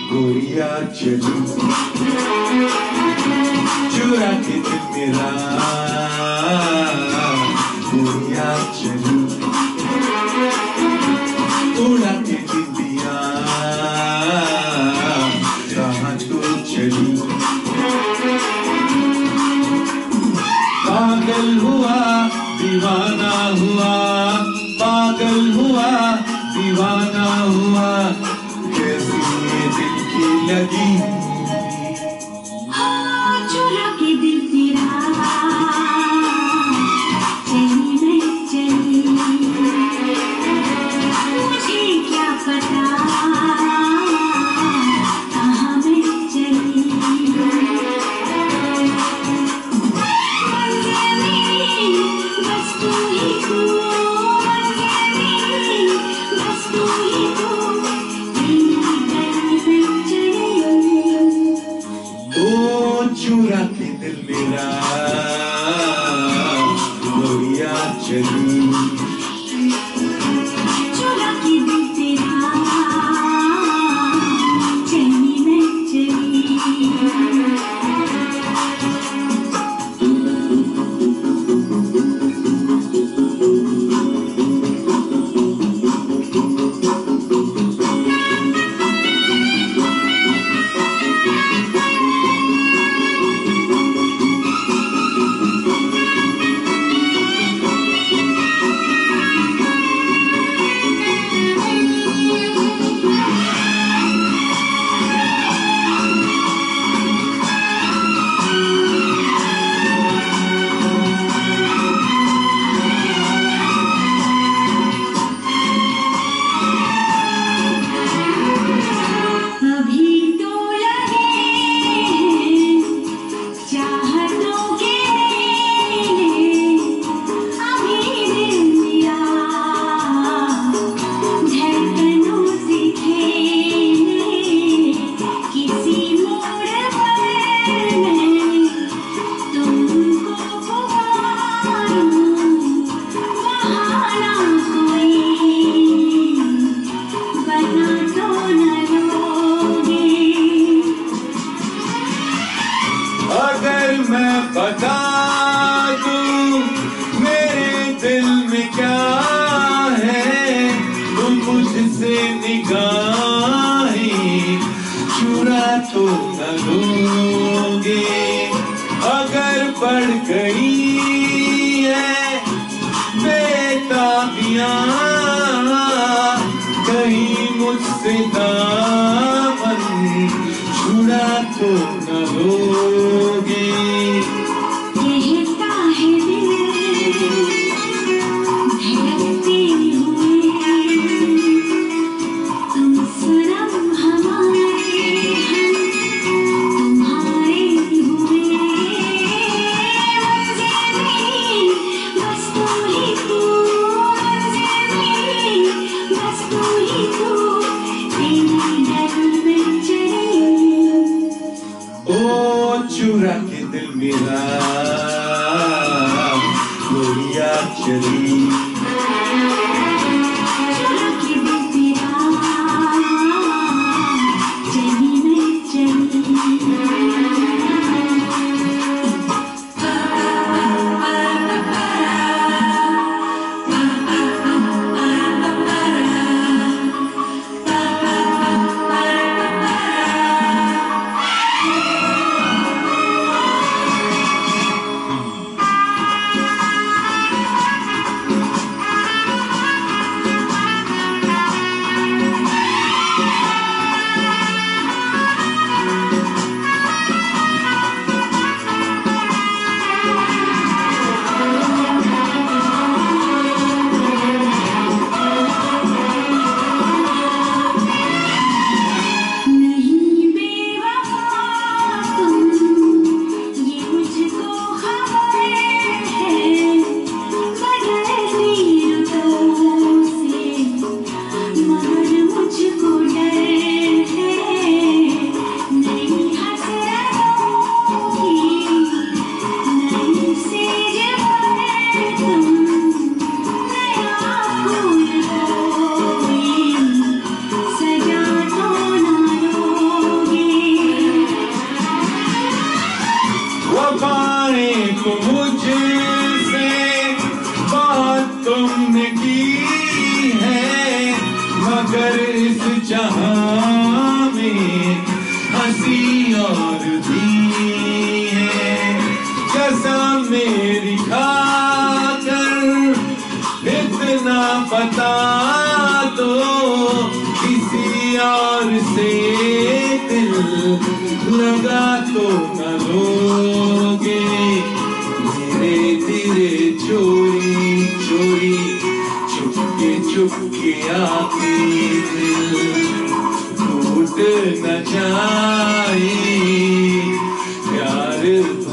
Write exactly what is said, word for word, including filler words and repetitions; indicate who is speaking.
Speaker 1: गोरिया चली चुरा के दिल मेरा गोरिया चली उड़ा के दिल दिया कहाँ तो चली पागल हुआ दीवाना हुआ पागल हुआ दीवाना हुआ कैसी ये दिल की लगी
Speaker 2: चुरा के दिल तेरा चली मैं चली मुझे क्या पता कहाँ मैं चली बस तू ही तू बस तू ही तू
Speaker 1: चुरा के दिल मेरा गोरिया चली
Speaker 2: चुरा के दिल तेरा चली मैं चली
Speaker 1: अगर मैं बता दूं मेरे दिल में क्या है तुम मुझसे निगाहें चुरा तो न लोगे अगर बढ़ गई है बेताबियां कहीं मुझसे दामन छुड़ा तो न लोगे
Speaker 2: कहता है दिल धड़कते हुए तुम सनम हमारे हम तुम्हारे हुए मंज़िल में बस तू ही तू मंज़िल में बस तू ही तू तेरी डर में चली
Speaker 1: ओ चुरा के दिल मेरा गोरिया चली
Speaker 2: चुरा के दिल तेरा चली मैं चली
Speaker 1: बता दो किसी और से दिल लगा तो न लोगे धीरे धीरे चोरी चोरी चुपके चुपके आके दिल टूट न जाए प्यार